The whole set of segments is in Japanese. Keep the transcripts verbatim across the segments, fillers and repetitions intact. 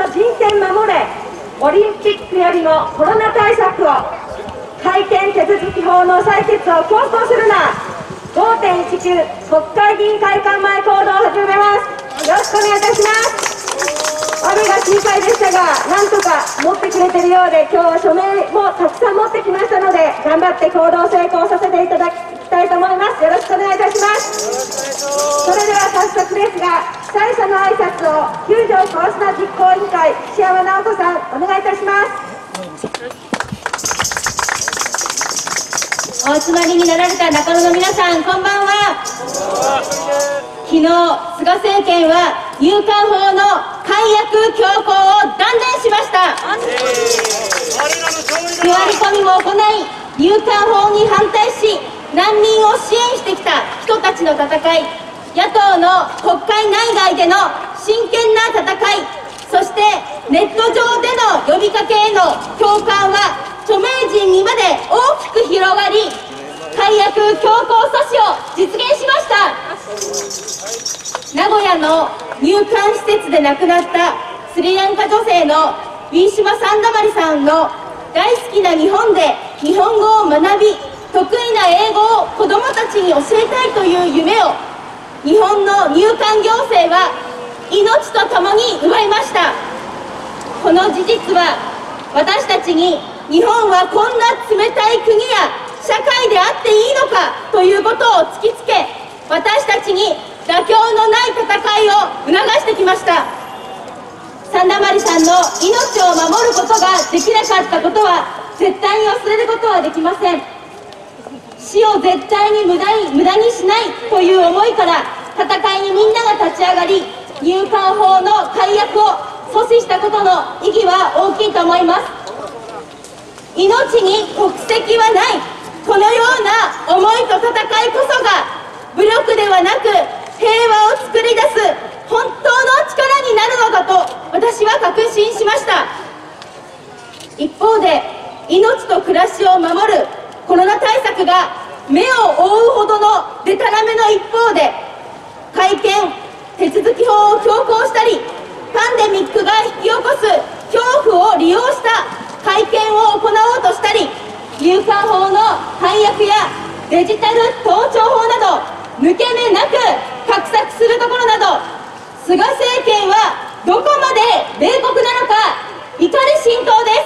人権守れ、オリンピックよりもコロナ対策を、改憲手続き法の採決を強行するな。 ごてんいちきゅう 国会議員会館前行動を始めます。よろしくお願いいたします。雨が心配でしたが、なんとか持ってくれてるようで、今日は署名もたくさん持ってきましたので、頑張って行動成功させていただきたいと思います。よろしくお願いいたします。それでは早速ですが、最初の挨拶を九条コースナ実行委員会岸山直子さん、お願いいたします。 お集まりになられた中野の皆さん、こんばんは。昨日、菅政権は入管法の解約強行を断念しました。座り込みも行い、入管法に反対し、難民を支援してきた人たちの戦い、野党の国会内外での真剣な戦い、そしてネット上での呼びかけへの共感は著名人にまで大きく広がり、解約強行阻止を実現しました。名古屋の入管施設で亡くなったスリランカ女性のウィーシュマ・サンダマリさんの大好きな日本で日本語を学び、得意な英語を子どもたちに教えたいという夢を日本の入管行政は命とともに奪いました。この事実は私たちに日本はこんな冷たい国や社会であっていいのかということを突きつけ、私たちに妥協のない戦いを促してきました。サンダマリさんの命を守ることができなかったことは絶対に忘れることはできません。死を絶対に無駄に無駄にしないという思いから戦いにみんなが立ち上がり、入管法の解約を阻止したことの意義は大きいと思います。命に国籍はない、このような思いと戦いこそが武力ではなく平和を作り出す本当の力になるのだと私は確信しました。一方で命と暮らしを守るコロナ対策が目を覆うほどのデタラメの一方で、改憲手続き法を強行したり、パンデミックが引き起こす恐怖を利用した改憲を行おうとしたり、入管法の解約やデジタル盗聴法など抜け目なく画策するところなど、菅政権はどこまで冷酷なのか怒り心頭です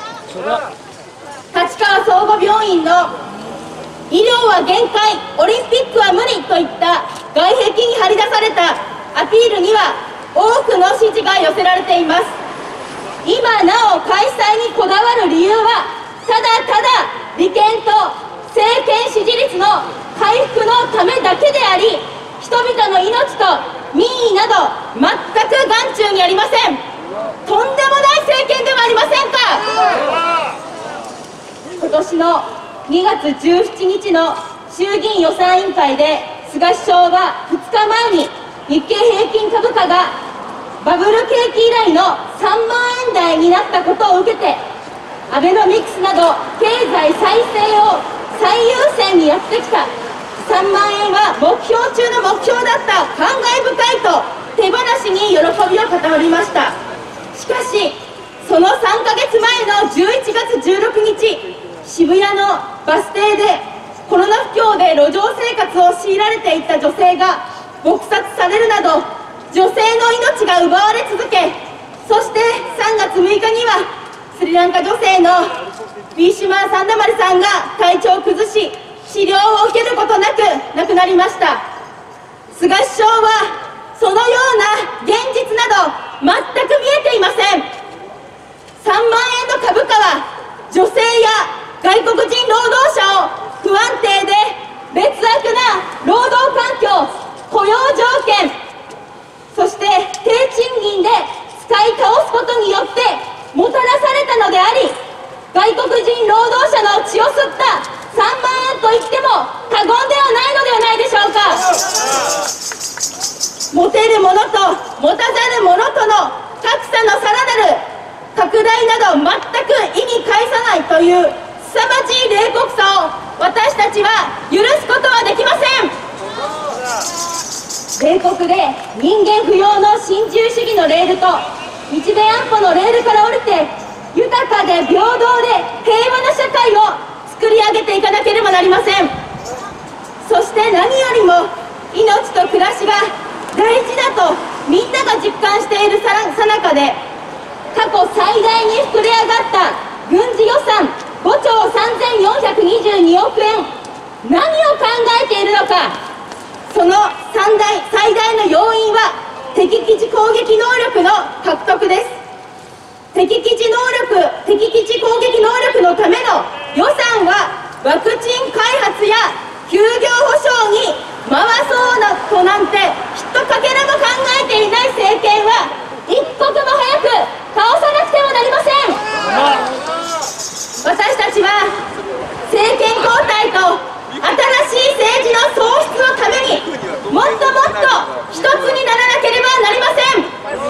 。立川総合病院の医療は限界、オリンピックは無理といった外壁に張り出されたアピールには多くの支持が寄せられています。今なお開催にこだわる理由は、ただただ利権と政権支持率の回復のためだけであり、人々の命と民意など全く眼中にありません。とんでもない政権ではありませんか。今年のにがつじゅうしちにちの衆議院予算委員会で菅首相がふつかまえに日経平均株価がバブル景気以来のさんまんえん台になったことを受けて、アベノミクスなど経済再生を最優先にやってきたさんまんえんは目標中の目標だった、感慨深いと手放しに喜びを語りました。しかしそのさんかげつまえのじゅういちがつじゅうろくにち、渋谷のバス停でコロナ不況で路上生活を強いられていた女性が撲殺されるなど、女性の命が奪われ続け、そしてさんがつむいかにはスリランカ女性のウィーシュマー・サンダマリさんが体調を崩し、治療を受けることなく亡くなりました。菅首相はそのような現実など全く見えていません。さんまんえんの株価は女性や外国人労働者を不安定で劣悪な労働環境、雇用条件、そして低賃金で使い倒すことによってもたらされたのであり、外国人労働者の血を吸ったさんまんえんと言っても過言ではないのではないでしょうか。持てるものと持たざるものとの格差のさらなる拡大など全く意に介さないという凄まじい冷酷さを私たちは許すことはできません。冷酷で人間不要の新自由主義のレールと日米安保のレールから降りて豊かで平等で平和な社会を作り上げていかなければなりません。そして何よりも命と暮らしが大事だとみんなが実感しているさなかで、過去最大に膨れ上がった軍事予算ごちょうさんぜんよんひゃくにじゅうにおくえん、何を考えているのか。その三大最大の要因は敵基地攻撃能力の獲得です。敵基地能力敵基地攻撃能力のための予算はワクチン開発や休業保障に回そうなとなんてひとかけらも考えていない政権は一刻も早く倒さなくてはなりません。私たちは政権交代と新しい政治の創出のためにもっともっと一つにならなければなりません。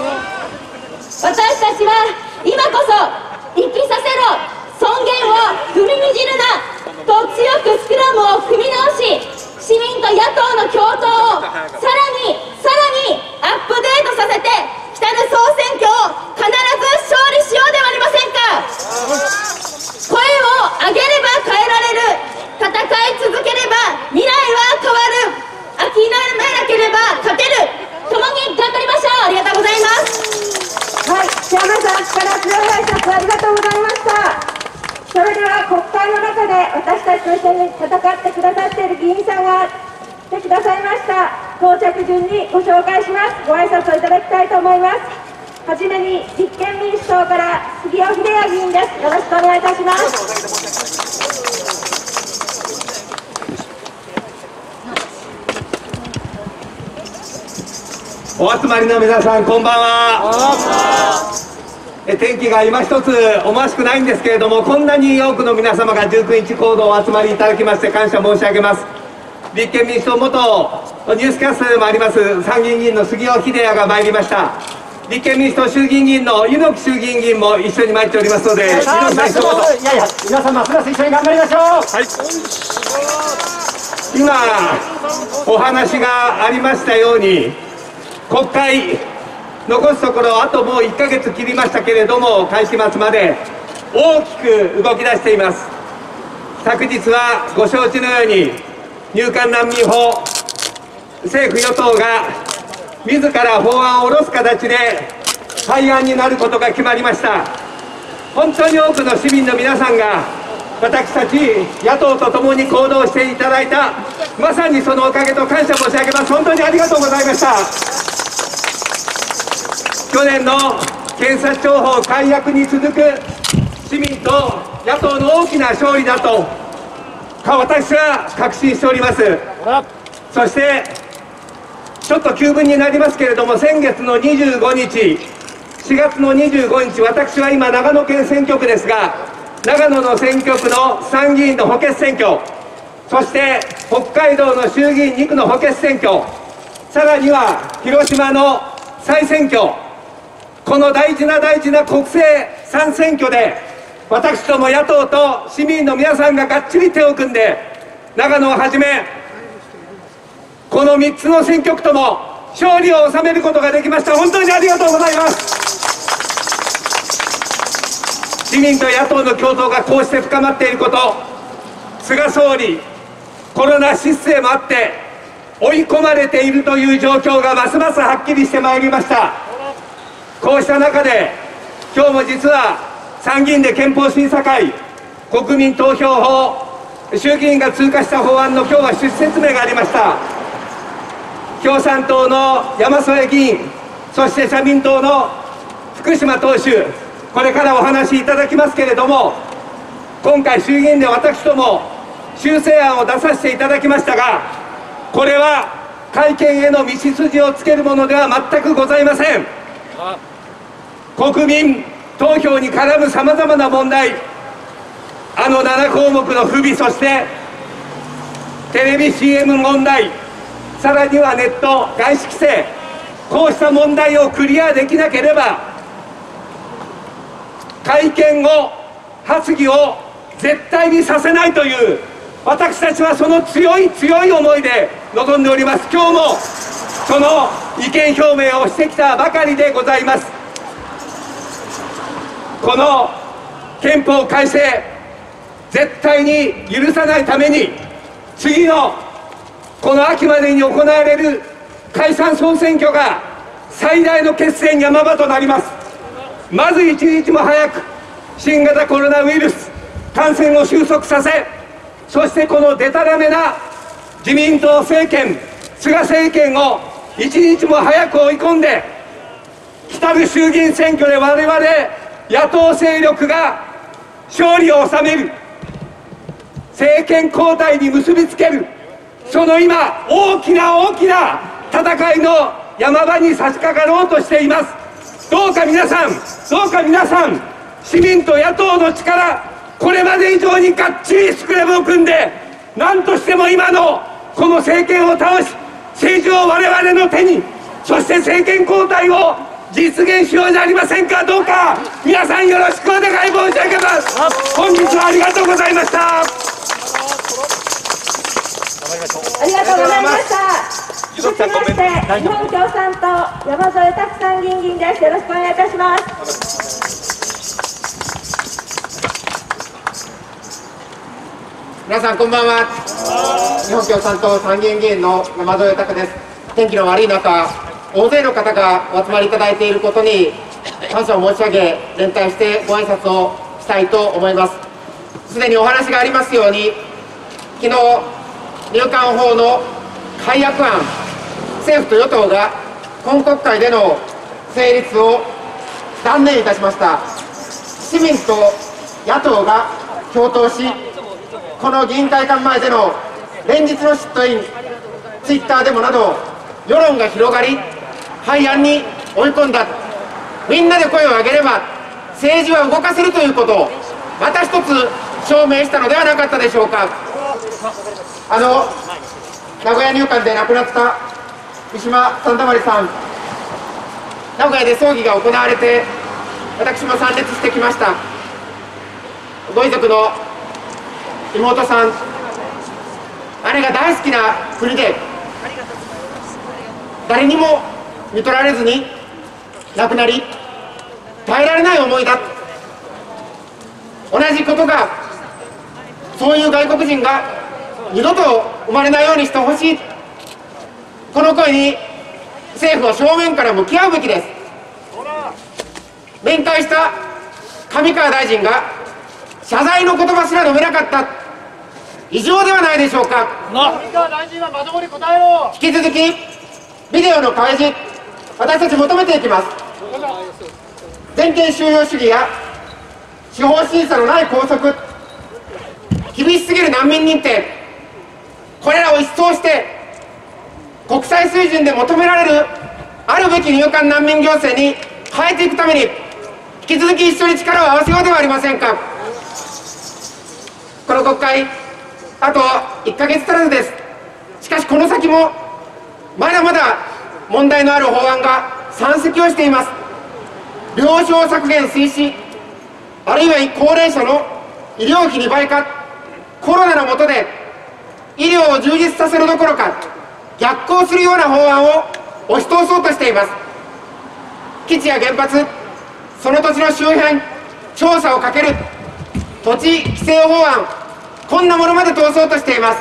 私たちは今こそ生きさせろ、尊厳を踏みにじるなと強くスクラムを組み直し、市民と野党の共闘をさらにさらにアップデートさせて来たる総選挙を必ず勝利しようではありませんか。声を上げれば変えられる、戦い続ければ未来は変わる、諦めなければ勝てる、共に頑張りましょう。ありがとうございます。 はい、千山さん、力強い挨拶ありがとうございました。それでは国会の中で私たちと一緒に戦ってくださっている議員さんが来てくださいました。到着順にご紹介します。ご挨拶をいただきたいと思います。はじめに立憲民主党から杉尾秀哉議員です。よろしくお願いいたします。 お集まりの皆さん、こんばんは。え天気が今一つ思わしくないんですけれども、こんなに多くの皆様がじゅうくにち行動をお集まりいただきまして感謝申し上げます。立憲民主党元ニュースキャスターでもあります参議院議員の杉尾秀哉が参りました。立憲民主党衆議院議員の柚木衆議院議員も一緒に参っておりますので、柚木さん一言。 いやいや、皆さんますます一緒に頑張りましょう。はい、 今お話がありましたように、国会残すところあともういっかげつ切りましたけれども、会期末まで大きく動き出しています。昨日はご承知のように入管難民法、政府与党が自ら法案を下ろす形で廃案になることが決まりました。本当に多くの市民の皆さんが私たち野党と共に行動していただいた、まさにそのおかげと感謝申し上げます。本当にありがとうございました。去年の検察庁法改悪に続く市民と野党の大きな勝利だと私は確信しております。そしてちょっと急分になりますけれども、先月のにじゅうごにち、しがつのにじゅうごにち、私は今長野県選挙区ですが、長野の選挙区の参議院の補欠選挙、そして北海道の衆議院にくの補欠選挙、さらには広島の再選挙、この大事な大事な国政さん選挙で私ども野党と市民の皆さんががっちり手を組んで、長野をはじめこのみっつの選挙区とも勝利を収めることができました。本当にありがとうございます。市民と野党の共闘がこうして深まっていること、菅総理コロナ失勢もあって追い込まれているという状況がますますはっきりしてまいりました。こうした中で今日も実は参議院で憲法審査会、国民投票法、衆議院が通過した法案の今日は趣旨説明がありました。共産党の山添議員、そして社民党の福島党首、これからお話しいただきますけれども、今回衆議院で私ども修正案を出させていただきましたが、これは改憲への道筋をつけるものでは全くございません。国民投票に絡むさまざまな問題、あのななこうもくの不備、そしてテレビ シーエム 問題、さらにはネット外資規制、こうした問題をクリアできなければ改憲を発議を絶対にさせないという、私たちはその強い強い思いで臨んでおります。今日もその意見表明をしてきたばかりでございます。 この憲法改正絶対に許さないために、次のこの秋までに行われる解散総選挙が最大の決戦山場となります。まず一日も早く新型コロナウイルス感染を収束させ、そしてこのデタラメな自民党政権、菅政権を一日も早く追い込んで、来たる衆議院選挙で我々野党勢力が勝利を収める、政権交代に結びつける、その今大きな大きな戦いの山場に差し掛かろうとしています。どうか皆さん、どうか皆さん、市民と野党の力、これまで以上にがっちりスクラムを組んで、何としても今のこの政権を倒し、政治を我々の手に、そして政権交代を実現しようじゃありませんか。どうか皆さんよろしくお願い申し上げます。本日はありがとうございました。 ありがとうございました。続きまして、日本共産党山添拓参議院議員です。よろしくお願いいたします。 皆さんこんばんは。日本共産党参議院議員の山添拓です。天気の悪い中、大勢の方がお集まりいただいていることに感謝を申し上げ、連帯してご挨拶をしたいと思います。すでにお話がありますように、昨日入管法の改悪案、政府と与党が今国会での成立を断念いたしました。市民と野党が共闘し、この議員会館前での連日のシットイン、ツイッターデモなど世論が広がり、廃案に追い込んだ。みんなで声を上げれば政治は動かせるということをまた一つ証明したのではなかったでしょうか。あの名古屋入管で亡くなった三島三田丸さん、名古屋で葬儀が行われて私も参列してきました。ご遺族の妹さん、姉が大好きな国で誰にも見取られずに亡くなり、耐えられない思いだ。同じことが、そういう外国人が二度と生まれないようにしてほしい。この声に政府は正面から向き合うべきです。面会した上川大臣が謝罪の言葉すら述べなかった、異常ではないでしょうか。 上川大臣はまともに答えろ。 引き続きビデオの開示、私たち求めていきます。全権収容主義や司法審査のない拘束、厳しすぎる難民認定、これらを一掃して国際水準で求められるあるべき入管難民行政に変えていくために、引き続き一緒に力を合わせようではありませんか。この国会あといっかげつ足らずです。しかしこの先もまだまだ問題のある法案が山積をしています。病床削減推進、あるいは高齢者の医療費に倍化、コロナの下で医療を充実させるどころか逆行するような法案を押し通そうとしています。基地や原発、その土地の周辺調査をかける土地規制法案、こんなものまで通そうとしています。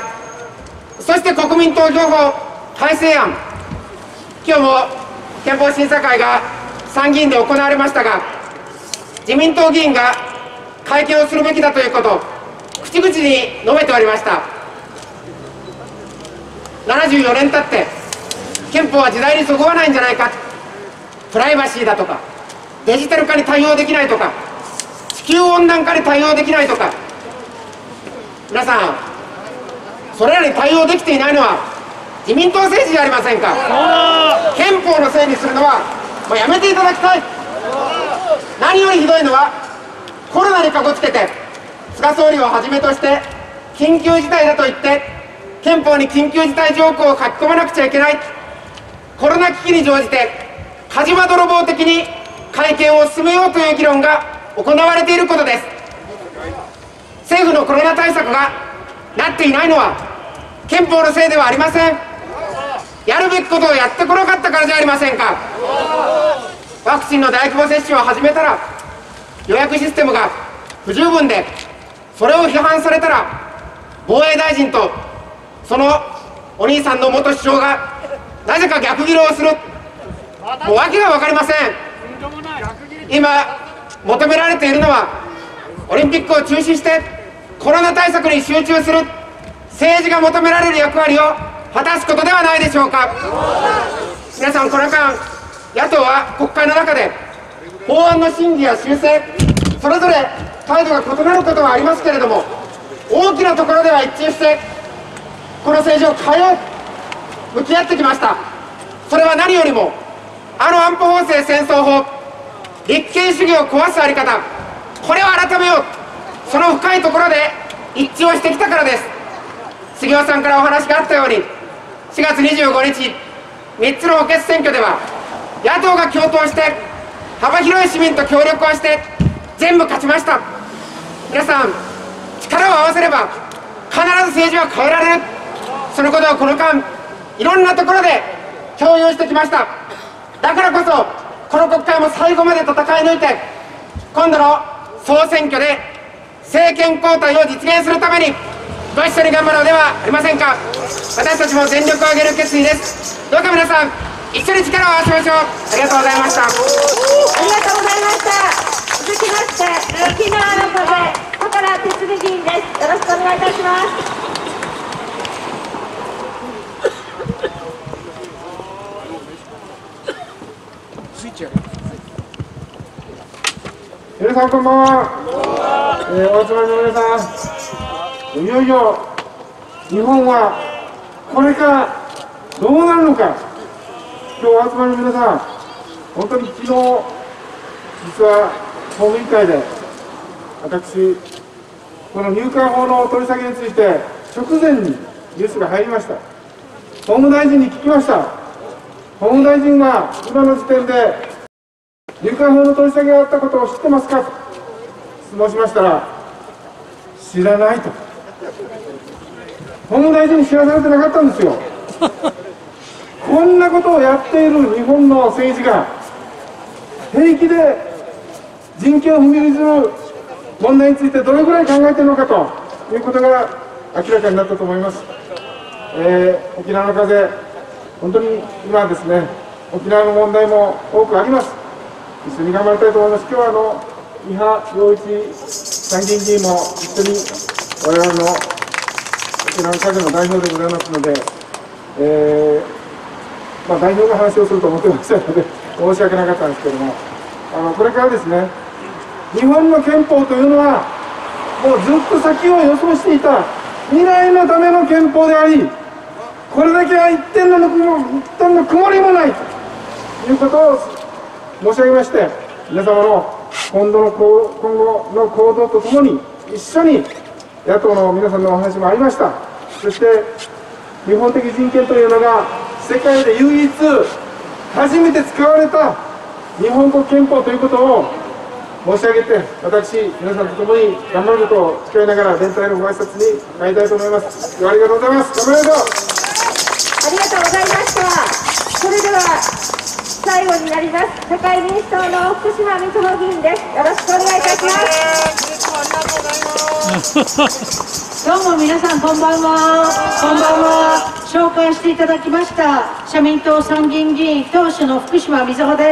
そして国民投票法改正案、今日も憲法審査会が参議院で行われましたが、自民党議員が会見をするべきだということを口々に述べておりました。ななじゅうよねん経って憲法は時代にそぐわないんじゃないか、プライバシーだとかデジタル化に対応できないとか地球温暖化に対応できないとか、皆さんそれらに対応できていないのは自民党政治じゃありませんか。憲法のせいにするのはもうやめていただきたい。何よりひどいのはコロナにかこつけて菅総理をはじめとして緊急事態だと言って憲法に緊急事態条項を書き込まなくちゃいけない、コロナ危機に乗じて火事場泥棒的に改憲を進めようという議論が行われていることです。政府のコロナ対策がなっていないのは憲法のせいではありません。やるべきことをやってこなかったからじゃありませんか。ワクチンの大規模接種を始めたら予約システムが不十分で、それを批判されたら防衛大臣とそのお兄さんの元首相がなぜか逆ギレをする。もう訳が分かりません。今求められているのは、オリンピックを中止してコロナ対策に集中する政治が求められる役割を果たすことではないでしょうか。皆さん、この間野党は国会の中で法案の審議や修正、それぞれ態度が異なることはありますけれども、大きなところでは一致してこの政治を変えよう、向き合ってきました。それは何よりも、あの安保法制戦争法、立憲主義を壊すあり方、これを改めよう、その深いところで一致をしてきたからです。杉尾さんからお話があったように、しがつにじゅうごにちみっつの補欠選挙では野党が共闘して幅広い市民と協力をして全部勝ちました。皆さん、力を合わせれば必ず政治は変えられる。そのことをこの間いろんなところで共有してきました。だからこそこの国会も最後まで戦い抜いて、今度の総選挙で政権交代を実現するためにご一緒に頑張ろうではありませんか。私たちも全力を挙げる決意です。どうか皆さん一緒に力を合わせましょう。ありがとうございました。ありがとうございました。続きまして沖縄の風小原哲美議員です。よろしくお願いいたします。 皆さんこんばんは。えー、お集まりの皆さん、いよいよ日本はこれからどうなるのか。今日お集まりの皆さん、本当に昨日実は法務委員会で私この入管法の取り下げについて直前にニュースが入りました。法務大臣に聞きました。法務大臣が今の時点で入管法の取り下げがあったことを知ってますかと質問しましたら、知らないと。法務大臣に知らされてなかったんですよ。こんなことをやっている日本の政治が平気で人権を踏みにじる問題についてどれぐらい考えているのかということが明らかになったと思います。えー、沖縄の風、本当に今ですね、沖縄の問題も多くあります。一緒に頑張りたいと思います。今日はあの伊波洋一参議院議員も一緒に我々の沖縄の風の代表でございますので、えーまあ、代表が話をすると思ってましたので申し訳なかったんですけれども、あのこれからですね、日本の憲法というのはもうずっと先を予想していた未来のための憲法であり、これだけは一点の一点の曇りもないということを申し上げまして、皆様の今度の今後の行動とともに一緒に野党の皆さんのお話もありました。そして日本的人権というのが世界で唯一初めて使われた日本国憲法ということを申し上げて、私皆さんと共に頑張ることを誓いながら連帯のご挨拶に参りたいと思います。ありがとうございます。頑張りましょう。 ありがとうございました。それでは最後になります。社会民主党の福島みずほ議員です。よろしくお願いいたします。 どうも皆さんこんばんは。こんばんは。紹介していただきました社民党参議院議員党首の福島みずほです。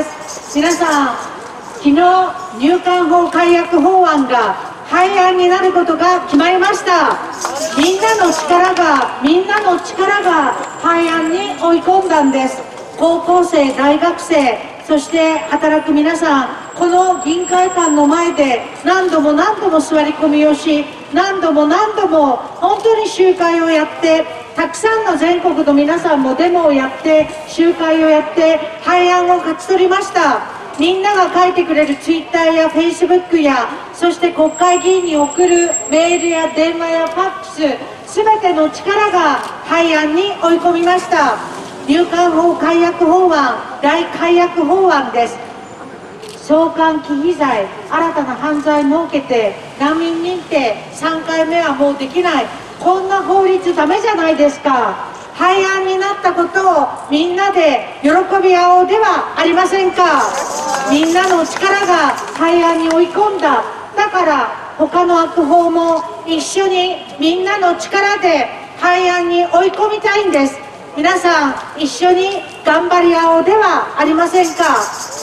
皆さん、昨日入管法改悪法案が廃案になることが決まりました。みんなの力がみんなの力が廃案に追い込んだんです。高校生、大学生、そして働く皆さん、この議員会館の前で何度も何度も座り込みをし、何度も何度も本当に集会をやって、たくさんの全国の皆さんもデモをやって集会をやって廃案を勝ち取りました。みんなが書いてくれるツイッターやフェイスブックや、そして国会議員に送るメールや電話やファックス、全ての力が廃案に追い込みました。入管法改悪法案、大改悪法案です。送還忌避罪、新たな犯罪設けて難民認定さんかいめはもうできない、こんな法律ダメじゃないですか。廃案になったことをみんなで喜び合おうではありませんか。みんなの力が廃案に追い込んだ。だから他の悪法も一緒にみんなの力で廃案に追い込みたいんです。皆さん一緒に頑張り合おうではありませんか。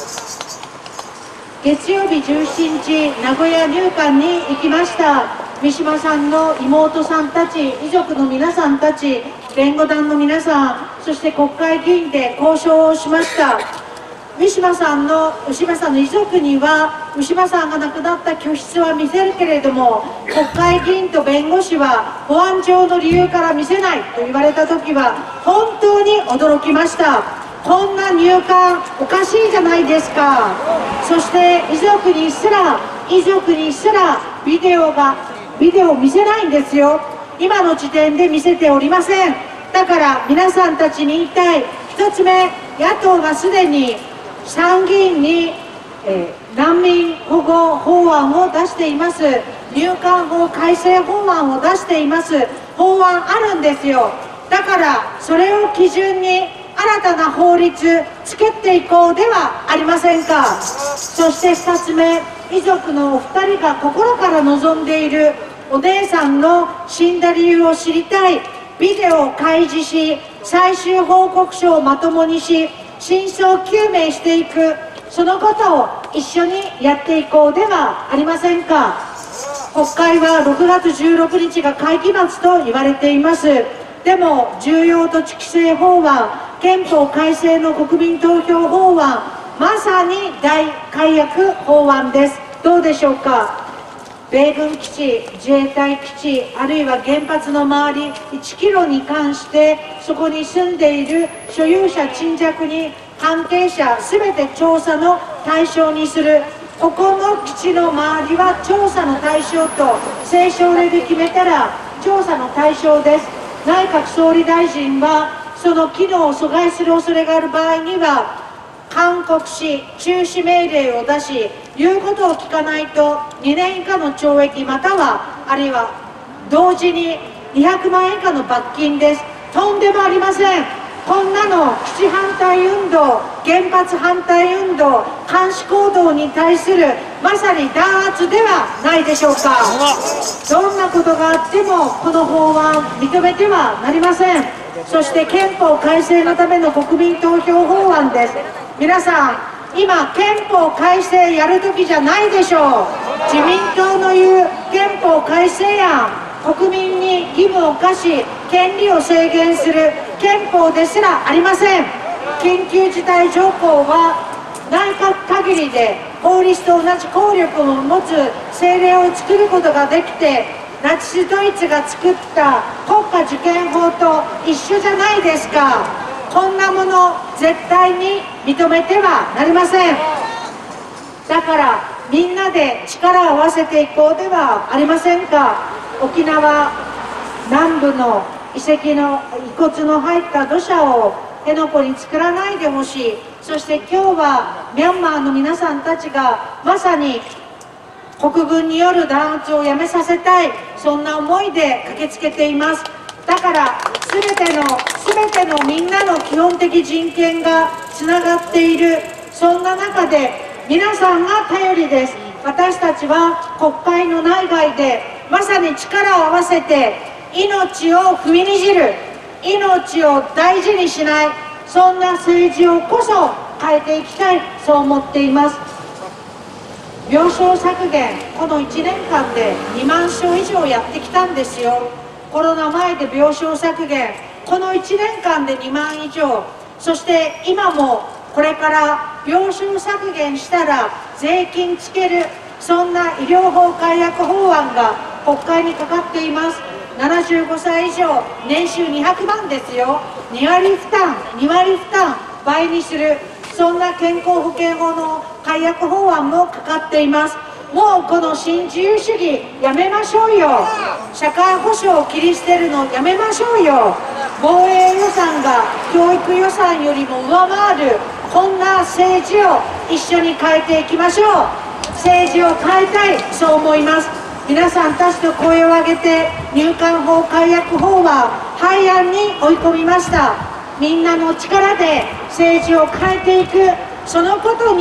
月曜日じゅうしちにち名古屋入管に行きました。ウィシュマさんの妹さんたち、遺族の皆さんたち、弁護団の皆さん、そして国会議員で交渉をしました。ウィシュマさんのウィシュマさんの遺族にはウィシュマさんが亡くなった居室は見せるけれども、国会議員と弁護士は保安上の理由から見せないと言われた時は本当に驚きました。こんな入管おかしいじゃないですか。そして遺族にすら遺族にすらビデオがビデオを見せないんですよ。今の時点で見せておりません。だから皆さんたちに言いたい。一つ目、野党がすでに参議院に、えー、難民保護法案を出しています。入管法改正法案を出しています。法案あるんですよ。だからそれを基準に新たな法律作っていこうではありませんか。そしてふたつめ、遺族のお二人が心から望んでいるお姉さんの死んだ理由を知りたい。ビデオを開示し、最終報告書をまともにし、真相究明していく、そのことを一緒にやっていこうではありませんか。国会はろくがつじゅうろくにちが会期末と言われています。でも重要土地規制法案、憲法改正の国民投票法案、まさに大改悪法案です。どうでしょうか。米軍基地、自衛隊基地、あるいは原発の周りいちキロに関して、そこに住んでいる所有者沈着に関係者すべて調査の対象にする。ここの基地の周りは調査の対象と政省令で決めたら調査の対象です。内閣総理大臣はその機能を阻害する恐れがある場合には勧告し中止命令を出し、言うことを聞かないとにねん以下の懲役またはあるいは同時ににひゃくまんえん以下の罰金です。とんでもありません。こんなの基地反対運動、原発反対運動、監視行動に対するまさに弾圧ではないでしょうか。どんなことがあってもこの法案認めてはなりません。そして憲法改正のための国民投票法案です。皆さん、今憲法改正やるときじゃないでしょう。自民党の言う憲法改正案、国民に義務を課し権利を制限する憲法ですらありません。緊急事態条項は内閣限りで法律と同じ効力を持つ政令を作ることができて、ナチスドイツが作った国家受験法と一緒じゃないですか。こんなもの絶対に認めてはなりません。だからみんなで力を合わせていこうではありませんか。沖縄南部の遺跡の遺骨の入った土砂を辺野古に作らないでほしい。そして今日はミャンマーの皆さんたちがまさに国軍による弾圧をやめさせたい、そんな思いで駆けつけています。だから全ての全てのみんなの基本的人権がつながっている、そんな中で皆さんが頼りです。私たちは国会の内外でまさに力を合わせて命を踏みにじる、命を大事にしない、そんな政治をこそ変えていきたい、そう思っています。病床削減、このいちねんかんでにまんしょう以上やってきたんですよ。コロナ前で病床削減、このいちねんかんでにまん以上、そして今もこれから病床削減したら税金つける、そんな医療法改悪法案が国会にかかっています。ななじゅうごさい以上、年収にひゃくまんですよ。にわり負担、にわり負担倍にする、そんな健康保険法の改悪法案もかかっています。もうこの新自由主義やめましょうよ。社会保障を切り捨てるのやめましょうよ。防衛予算が教育予算よりも上回る、こんな政治を一緒に変えていきましょう。政治を変えたい、そう思います。皆さんたちと声を上げて入管法改悪法は廃案に追い込みました。みんなの力で政治を変えていく、そのことに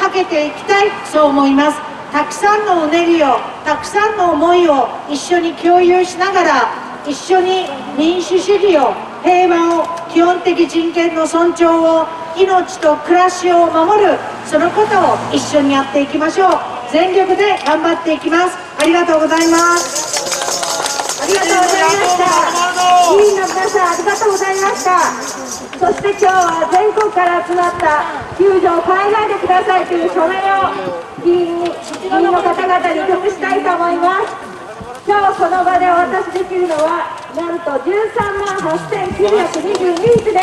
かけていきたい、そう思います。たくさんのうねりを、たくさんの思いを一緒に共有しながら、一緒に民主主義を、平和を、基本的人権の尊重を、命と暮らしを守る、そのことを一緒にやっていきましょう。全力で頑張っていきます。ありがとうございます。 ありがとうございました。議員の皆さん、ありがとうございました。そして今日は全国から集まった救助を変えないでくださいという署名を議員に、議員の方々に託したいと思います。今日この場でお渡しできるのはなんとじゅうさんまんはっせんきゅうひゃくにじゅうにひつです。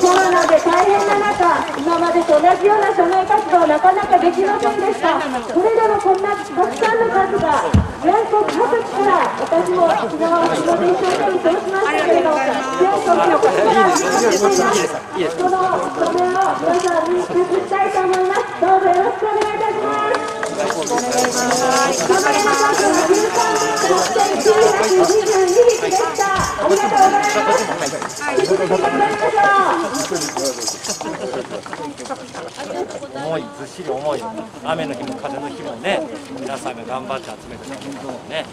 コロナで大変な中、今までと同じような署名活動なかなかできませんでした。それでもこんなたくさんの数が全国各地から、私も昨日は仕事一生懸命過ごしましたけれど、全国各地から集まっています。この署名を皆さんに託したいと思います。どうぞよろしくお願いいたします。署名の数はじゅうさんまんはっせんきゅうひゃくにじゅうにひつでした。ありがとうございます。引き続き頑張りましょう。 重い、ずっしり重い、雨の日も風の日もね、皆さんが頑張って集めてくれたのをね、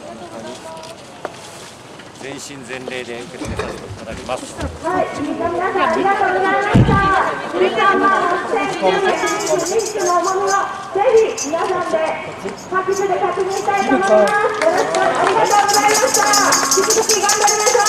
全身全霊で受け止めさせていただきます。 はい、皆さんありがとうございました。じゅうさんまんはっせんきゅうひゃくにじゅうにひつの重みをぜひ皆さんで拍手で確認したいと思います。よろしくありがとうございました。引き続き頑張りましょ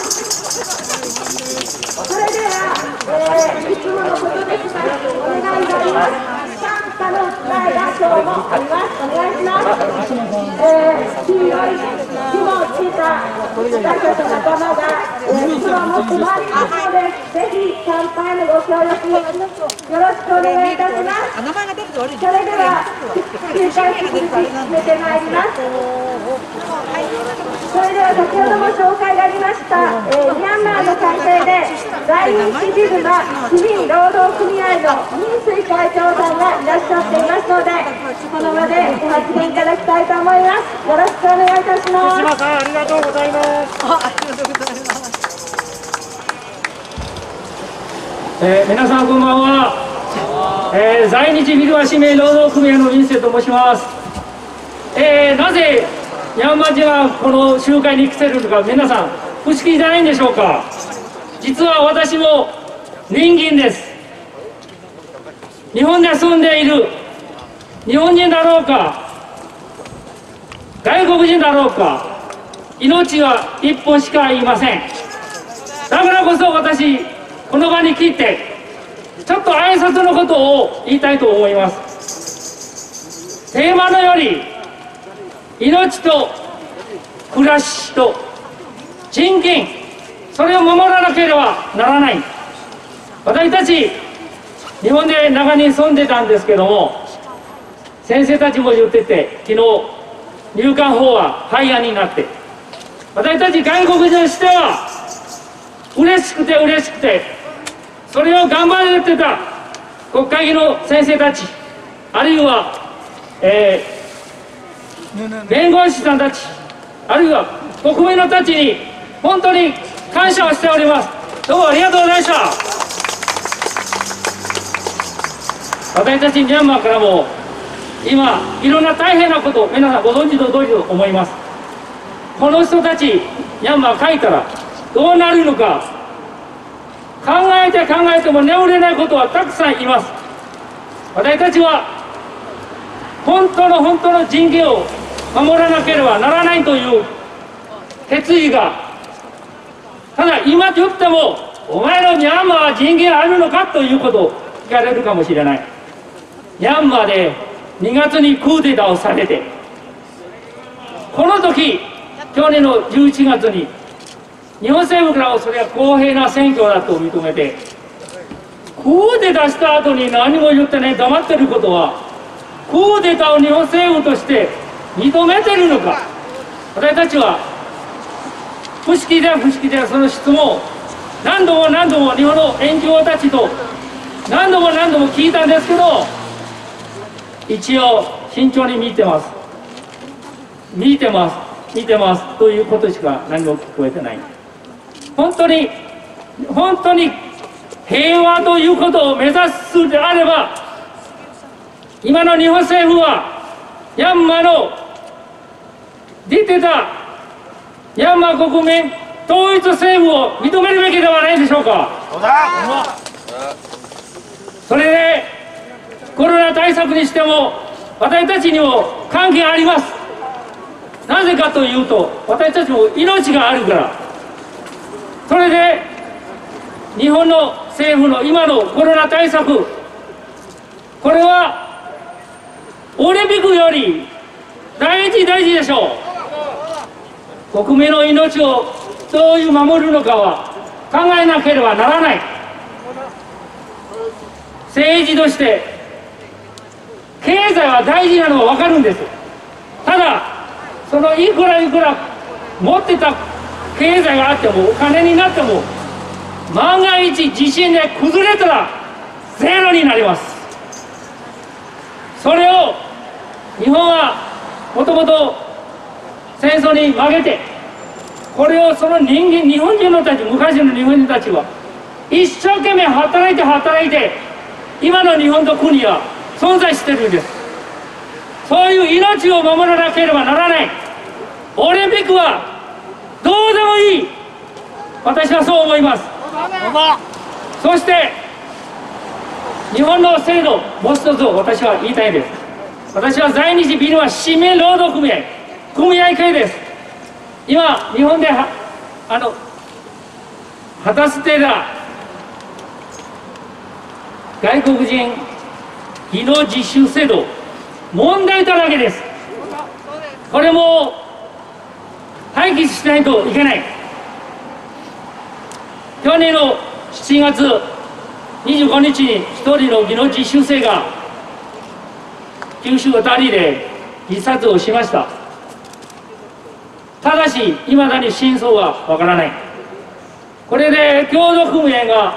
う。それでは、えー、いつものことですがお願いがあります。参加の訴えが今日もあります。お願いします。えー、黄色い紐をついた私たちの仲間が、えー、袋を持ってまいりますので、ぜひ参拝のご協力よろしくお願いいたします。それではきゅうかい引き続き進めてまいります。それでは先ほども紹介がありました、えー、ミャンマーの官邸で在日ジグマ市民労働組合の任水会長さんがいらっしゃっていますので、この場でご発言いただきたいと思います。よろしくお願いいたします。 島さん、ありがとうございます。 ありがとうございます。えー、皆さんこんばんは。えー、在日ビルワ市民労働組合の民生と申します。えー、なぜミャンマー人はこの集会に来ているのか、皆さん不思議じゃないんでしょうか。実は私も人間です。日本で住んでいる日本人だろうか外国人だろうか、命は一本しかありません。だからこそ私この場に来てちょっと挨拶のことを言いたいと思います。テーマのより命と暮らしと人権、それを守らなければならない。私たち日本で長年住んでたんですけども、先生たちも言ってて、昨日入管法は廃案になって、私たち外国人としては嬉しくて嬉しくて、それを頑張ってた国会議の先生たち、あるいは、えー、弁護士さんたち、あるいは国民のたちに本当に感謝をしております。どうもありがとうございました。私たちミャンマーからも今いろんな大変なことを皆さんご存知の通りと思います。この人たちミャンマー書いたらどうなるのか、考えて考えても眠れないことはたくさんいます。私たちは本当の本当の人権を守らなければならないという決意が、ただ今と言ってもお前のミャンマーは人権あるのかということを聞かれるかもしれない。ミャンマーでにがつにクーデターをされて、この時去年のじゅういちがつに日本政府からはそれは公平な選挙だと認めて、クーデターした後に何も言ってない黙ってることは、クーデターを日本政府として認めてるのか。私たちは不思議で不思議で、その質問を何度も何度も日本のエヌジーオー たちと何度も何度も聞いたんですけど、一応慎重に見てます見てます見てますということしか何も聞こえてない。本当に本当に平和ということを目指すであれば、 今の日本政府はミャンマーの出てたミャンマー国民統一政府を認めるべきではないでしょうか。それでコロナ対策にしても私たちにも関係あります。なぜかというと私たちも命があるから。それで日本の政府の今のコロナ対策、これはオリンピックより大事大事でしょう。国民の命をどういう守るのかは考えなければならない。政治として経済は大事なのは分かるんです。ただそのいくらいくら持ってた経済があってもお金になっても万が一地震で崩れたらゼロになります。それを日本はもともと戦争に負けて、これをその人間日本人のたち昔の日本人たちは一生懸命働いて働いて今の日本と国は存在してるんです。そういう命を守らなければならない。オリンピックはどうでもいい、私はそう思います。そして日本の制度もう一つ私は言いたいです。私は在日ビルマ市民労働組合組合系です。今日本ではあの果たしてた外国人技能実習制度問題だらけです。これも廃棄しないといけない。去年のしちがつにじゅうごにちに一人の技能実習生が九州あたりで自殺をしました。ただしいまだに真相はわからない。これで共同組合が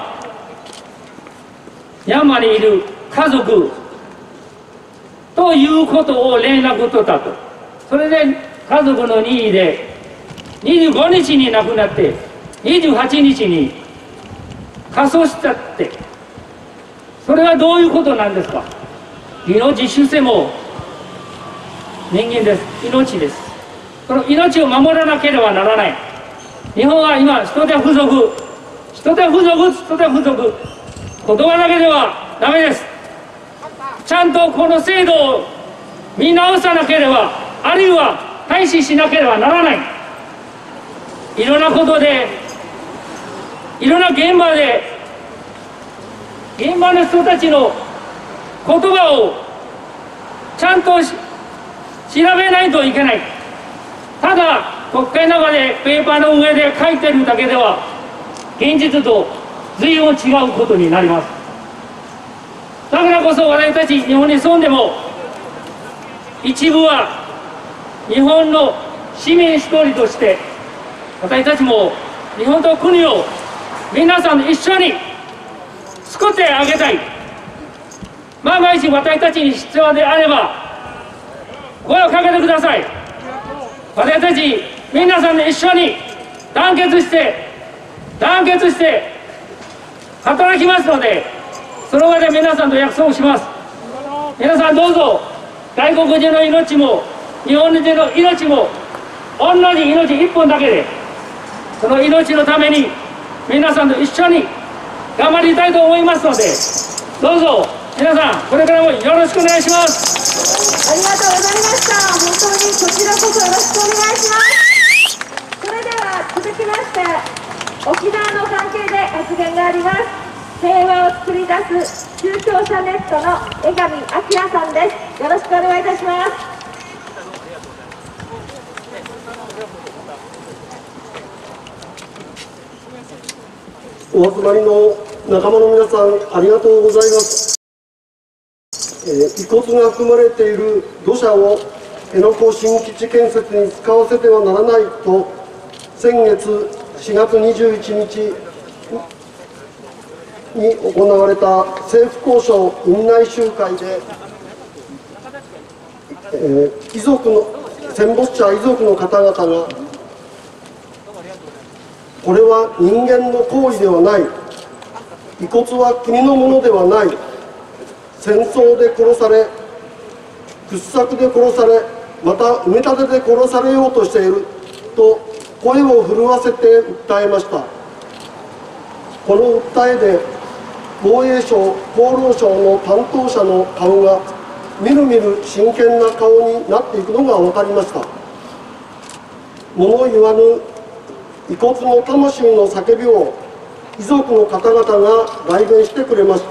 ミャンマーにいる家族ということを連絡取ったと。それで家族の任意でにじゅうごにちに亡くなってにじゅうはちにちに火葬したって、それはどういうことなんですか。技能実習生も人間です。命です。この命を守らなければならない。日本は今人手不足人手不足人手不足言葉だけではダメです。ちゃんとこの制度を見直さなければ、あるいは廃止しなければならない。いろんなことでいろんな現場で現場の人たちの言葉をちゃんと調べないといけない。ただ国会の中でペーパーの上で書いてるだけでは現実と随分違うことになります。だからこそ私たち日本に住んでも一部は日本の市民一人として私たちも日本と国を皆さんと一緒に作ってあげたい。万が一私たちに必要であれば声をかけてください。私たち皆さんで一緒に団結して団結して働きますので、その場で皆さんと約束します。皆さんどうぞ外国人の命も日本人の命も同じ命一本だけで、その命のために皆さんと一緒に頑張りたいと思いますので、どうぞ皆さんこれからもよろしくお願いします。 ありがとうございました。本当にこちらこそよろしくお願いします。それでは続きまして沖縄の関係で発言があります。平和を作り出す宗教者ネットの江上彰さんです。よろしくお願いいたします。 お集まりの仲間の皆さん、ありがとうございます。えー、遺骨が含まれている土砂を辺野古新基地建設に使わせてはならないと、先月しがつにじゅういちにちに行われた政府交渉院内集会で、えー、遺族の戦没者遺族の方々が、これは人間の行為ではない、遺骨は国のものではない、戦争で殺され掘削で殺され、また埋め立てで殺されようとしていると声を震わせて訴えました。この訴えで防衛省、厚労省の担当者の顔がみるみる真剣な顔になっていくのが分かりました。物言わぬ遺骨の魂の叫びを遺族の方々が代弁してくれました。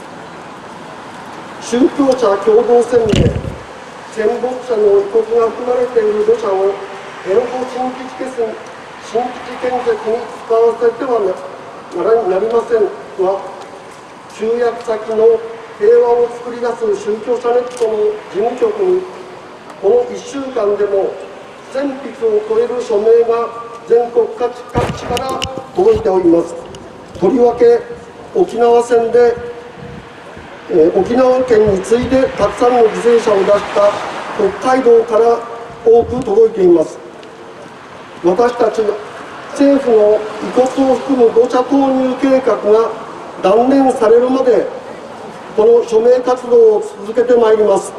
宗教者共同宣言、戦没者の遺骨が含まれている土砂を辺野古新基地建設新基地建設に使わせてはなりませんが、集約先の平和を作り出す宗教者ネットの事務局にこのいっしゅうかんでもせんぴつを超える署名が全国各地から届いております。とりわけ沖縄戦で、えー、沖縄県に次いでたくさんの犠牲者を出した北海道から多く届いています。私たち政府の遺骨を含む土砂投入計画が断念されるまでこの署名活動を続けてまいります。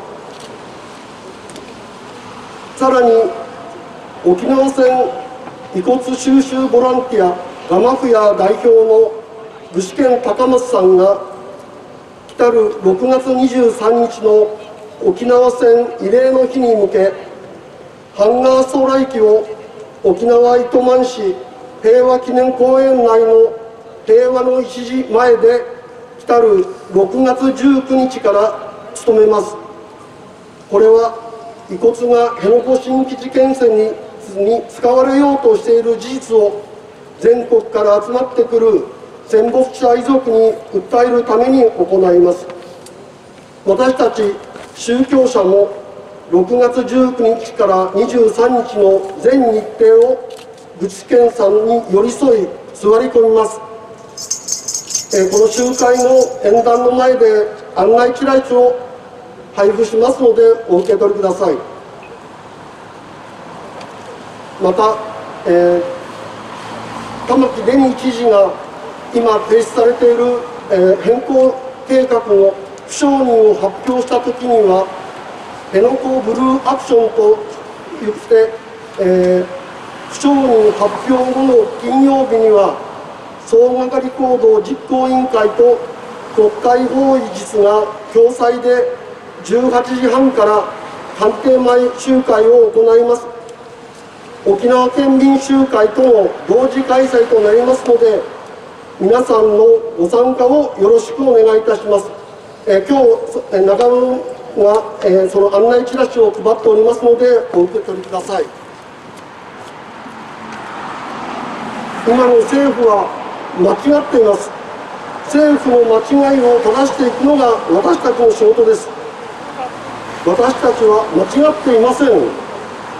さらに沖縄戦遺骨収集ボランティアガマフヤ代表の具志堅高松さんが来たるろくがつにじゅうさんにちの沖縄戦慰霊の日に向けハンガーストライキを沖縄糸満市平和記念公園内の平和の一時前で来たるろくがつじゅうくにちから務めます。これは遺骨が辺野古新基地建設にに使われようとしている事実を全国から集まってくる戦没者遺族に訴えるために行います。私たち宗教者もろくがつじゅうくにちからにじゅうさんにちの全日程を具志堅さんに寄り添い座り込みます。えー、この集会の演壇の前で案内チラシを配布しますのでお受け取りください。また、えー、玉城デニー知事が今提出されている、えー、変更計画の不承認を発表したときには辺野古ブルーアクションと言って、えー、不承認発表後の金曜日には総がかり行動実行委員会と国会合意実が共催でじゅうはちじはんから官邸前集会を行います。沖縄県民集会との同時開催となりますので皆さんのご参加をよろしくお願いいたします。えー、今日中野が、えー、その案内チラシを配っておりますのでお受け取りください。今の政府は間違っています。政府の間違いを正していくのが私たちの仕事です。私たちは間違っていません。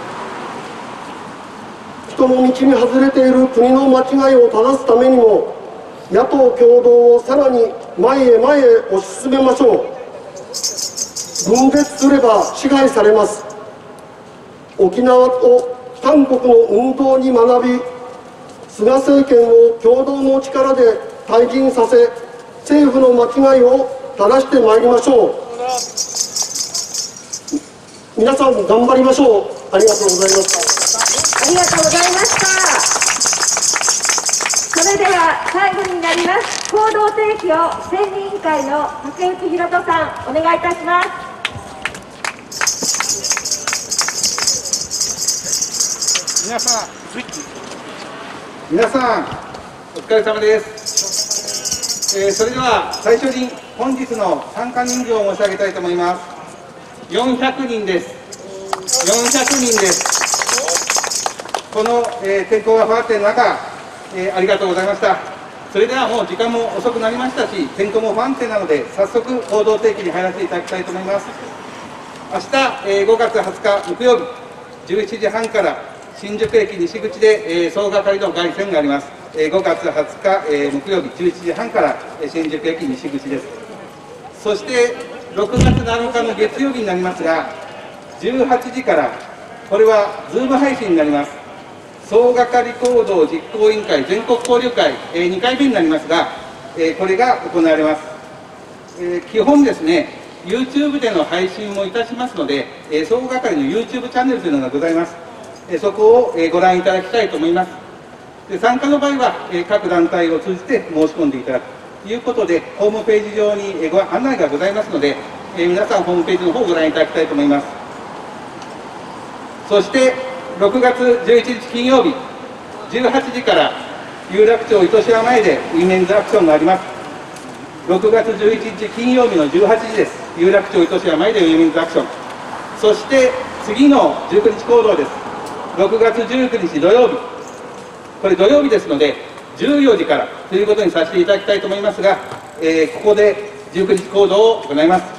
人の道に外れている国の間違いを正すためにも野党共同をさらに前へ前へ推し進めましょう。分裂すれば支配されます。沖縄と韓国の運動に学び菅政権を共同の力で退陣させ政府の間違いを正してまいりましょう。皆さん頑張りましょう。ありがとうございました。 ありがとうございました。それでは最後になります行動提起を選任委員会の竹内宏人さんお願いいたします。 皆さん皆さんお疲れ様です、えー、それでは最初に本日の参加人数を申し上げたいと思います。よんひゃくにんです。よんひゃくにんです。この、えー、天候が不安定の中、えー、ありがとうございました。それではもう時間も遅くなりましたし天候も不安定なので早速行動提起に入らせていただきたいと思います。明日、えー、ごがつはつか木曜日じゅうしちじはんから新宿駅西口で、えー、総がかりの凱旋があります。えー、ごがつはつか、えー、木曜日じゅうしちじはんから、えー、新宿駅西口です。そしてろくがつなのかの月曜日になりますがじゅうはちじからこれはズーム配信になります。総がかり行動実行委員会全国交流会、えー、にかいめになりますが、えー、これが行われます。えー、基本ですね、 YouTube での配信もいたしますので、えー、総合係の YouTube チャンネルというのがございます。えー、そこを、えー、ご覧いただきたいと思います。で参加の場合は、えー、各団体を通じて申し込んでいただくということで、ホームページ上に、えー、ご案内がございますので、えー、皆さんホームページの方をご覧いただきたいと思います。そしてろくがつじゅういちにち金曜日じゅうはちじから有楽町糸島前でウィメンズアクションがあります。ろくがつじゅういちにち金曜日のじゅうはちじです。有楽町糸島前でウィメンズアクション。そして次のじゅうくにち行動です。ろくがつじゅうくにち土曜日、これ土曜日ですのでじゅうよじからということにさせていただきたいと思いますが、えー、ここでじゅうくにち行動を行います。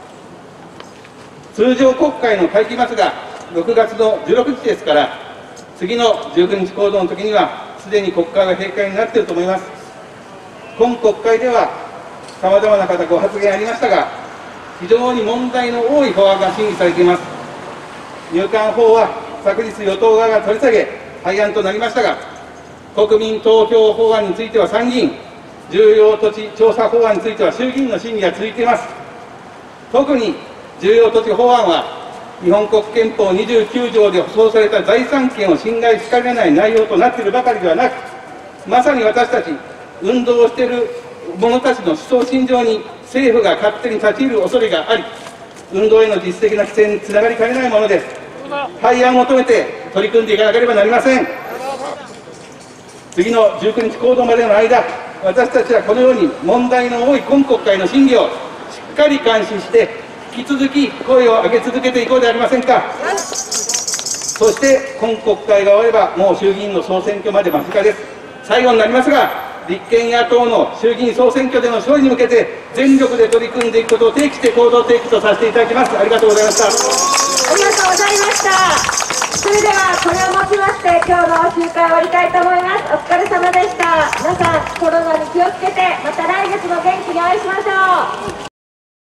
通常国会の会期末がろくがつのじゅうろくにちですから、次のじゅうくにち行動の時にはすでに国会は閉会になっていると思います。今国会ではさまざまな方ご発言ありましたが、非常に問題の多い法案が審議されています。入管法は昨日与党側が取り下げ廃案となりましたが、国民投票法案については参議院、重要土地調査法案については衆議院の審議が続いています。特に重要土地法案は日本国憲法にじゅうきゅうじょうで保障された財産権を侵害しかねない内容となっているばかりではなく、まさに私たち運動をしている者たちの思想信条に政府が勝手に立ち入る恐れがあり、運動への実質的な規制につながりかねないものです。廃案を求めて取り組んでいかなければなりません。次のじゅうくにち行動までの間、私たちはこのように問題の多い今国会の審議をしっかり監視して引き続き声を上げ続けていこうではありませんか。そして今国会が終わればもう衆議院の総選挙まで間近です。最後になりますが、立憲野党の衆議院総選挙での勝利に向けて全力で取り組んでいくことを提起して行動提起とさせていただきます。ありがとうございました。 ありがとうございました。それではこれをもちまして今日の集会を終わりたいと思います。お疲れ様でした。皆さんコロナに気をつけて、また来月も元気にお会いしましょう。